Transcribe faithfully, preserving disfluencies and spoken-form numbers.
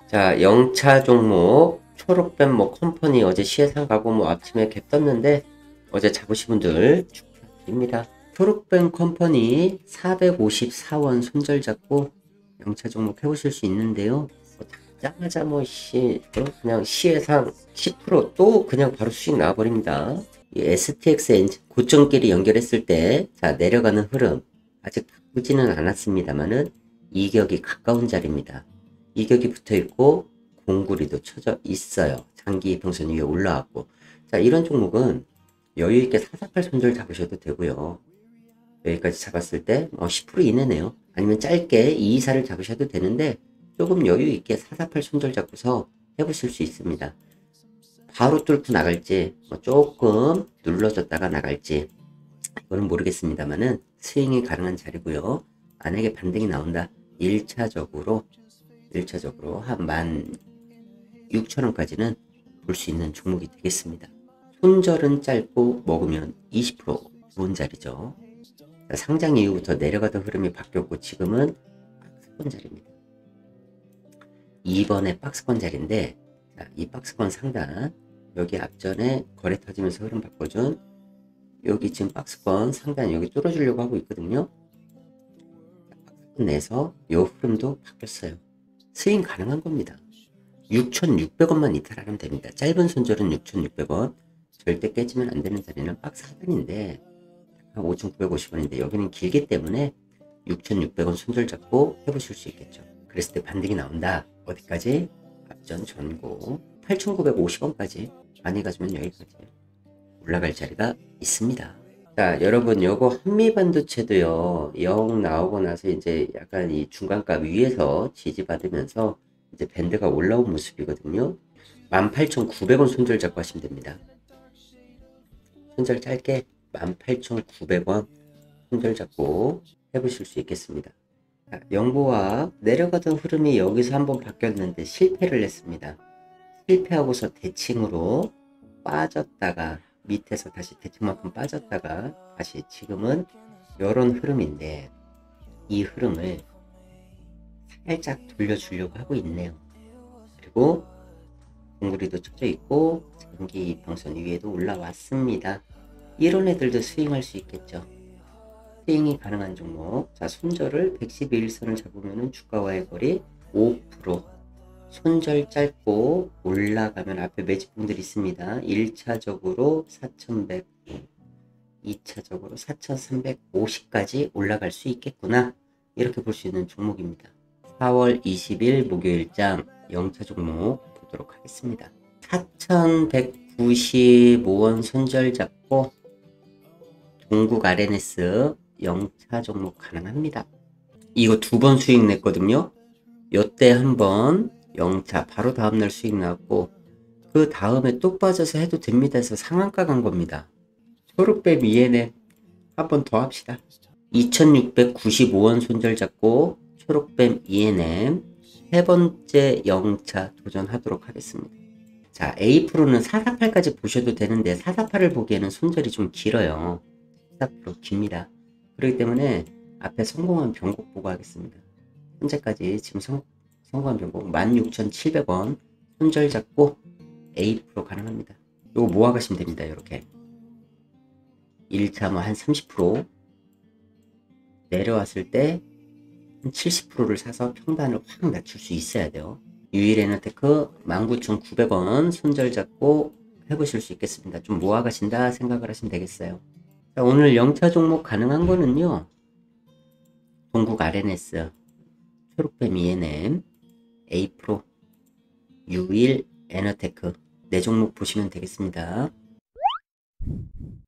자, 영차 종목 초록뱀 뭐 컴퍼니 어제 시혜상 가고 뭐 아침에 갭 떴는데 어제 잡으신 분들 축하드립니다. 초록뱀 컴퍼니 사백오십사 원 손절 잡고 영차 종목 해보실 수 있는데요. 뭐 잡자마자 뭐 시, 어? 그냥 시혜상 십 퍼센트 또 그냥 바로 수익 나와버립니다. 이 에스티엑스 엔진 고점끼리 연결했을 때 자 내려가는 흐름 아직 바꾸지는 않았습니다만은 이격이 가까운 자리입니다. 이격이 붙어 있고 공구리도 쳐져 있어요. 장기 이평선 위에 올라왔고 자 이런 종목은 여유 있게 사사팔 손절 잡으셔도 되고요. 여기까지 잡았을 때 어, 십 퍼센트 이내네요. 아니면 짧게 이이사를 잡으셔도 되는데 조금 여유 있게 사사팔 손절 잡고서 해보실 수 있습니다. 바로 뚫고 나갈지 뭐 조금 눌러줬다가 나갈지 이거는 모르겠습니다만은 스윙이 가능한 자리고요. 만약에 반등이 나온다. 일 차적으로 일 차적으로 한 만 육천 원까지는 볼 수 있는 종목이 되겠습니다. 손절은 짧고 먹으면 이십 퍼센트 좋은 자리죠. 상장 이후부터 내려가던 흐름이 바뀌었고 지금은 박스권 자리입니다. 이 번에 박스권 자리인데 자, 이 박스권 상단 여기 앞전에 거래 터지면서 흐름 바꿔준 여기 지금 박스권 상단 여기 뚫어주려고 하고 있거든요. 박스권 내서 이 흐름도 바뀌었어요. 스윙 가능한 겁니다. 육천육백 원만 이탈하면 됩니다. 짧은 손절은 육천육백 원 절대 깨지면 안 되는 자리는 박스 하단인데 오천구백오십 원인데 여기는 길기 때문에 육천육백 원 손절 잡고 해보실 수 있겠죠. 그랬을 때 반등이 나온다. 어디까지? 앞전 전고 팔천구백오십 원까지 많이 가지면 여기까지 올라갈 자리가 있습니다. 자 여러분 요거 한미반도체도요 영 나오고 나서 이제 약간 이 중간값 위에서 지지받으면서 이제 밴드가 올라온 모습이거든요. 만 팔천구백 원 손절 잡고 하시면 됩니다. 손절 짧게 만 팔천구백 원 손절 잡고 해보실 수 있겠습니다. 자, 영보와 내려가던 흐름이 여기서 한번 바뀌었는데 실패를 했습니다. 실패하고서 대칭으로 빠졌다가 밑에서 다시 대칭만큼 빠졌다가 다시 지금은 이런 흐름인데 이 흐름을 살짝 돌려주려고 하고 있네요. 그리고 공구리도 쳐져 있고 장기 이평선 위에도 올라왔습니다. 이런 애들도 스윙할 수 있겠죠. 스윙이 가능한 종목. 자 손절을 백십이 일선을 잡으면 주가와의 거리 오 퍼센트 손절 짧고 올라가면 앞에 매집봉들이 있습니다. 일 차적으로 사천백, 이 차적으로 사천삼백오십까지 올라갈 수 있겠구나. 이렇게 볼 수 있는 종목입니다. 사월 이십일 목요일장 영차 종목 보도록 하겠습니다. 사천백구십오 원 손절 잡고 동국 알엔에스 영차 종목 가능합니다. 이거 두 번 수익 냈거든요. 요때 한번 영차 바로 다음날 수익 나왔고 그 다음에 또 빠져서 해도 됩니다 해서 상한가 간 겁니다. 초록뱀 이엔엠 한번 더 합시다. 이천육백구십오 원 손절 잡고 초록뱀 이엔엠 세 번째 영차 도전하도록 하겠습니다. 자 A 프로는 사사팔까지 보셔도 되는데 사사팔을 보기에는 손절이 좀 길어요. 사 퍼센트 깁니다. 그렇기 때문에 앞에 성공한 변곡 보고 하겠습니다. 현재까지 지금 성, 성공한 변곡 만 육천칠백 원 손절 잡고 A 프로 가능합니다. 요거 모아 가시면 됩니다. 이렇게 일 차 뭐 한 삼십 퍼센트 내려왔을 때 한 칠십 퍼센트를 사서 평단을 확 낮출 수 있어야 돼요. 유일에너테크 만 구천구백 원 손절 잡고 해보실 수 있겠습니다. 좀 모아 가신다 생각을 하시면 되겠어요. 자, 오늘 영차 종목 가능한 거는요. 동국 알엔에스, 초록뱀 이엔엠, A 프로, 유일 에너테크 네 종목 보시면 되겠습니다.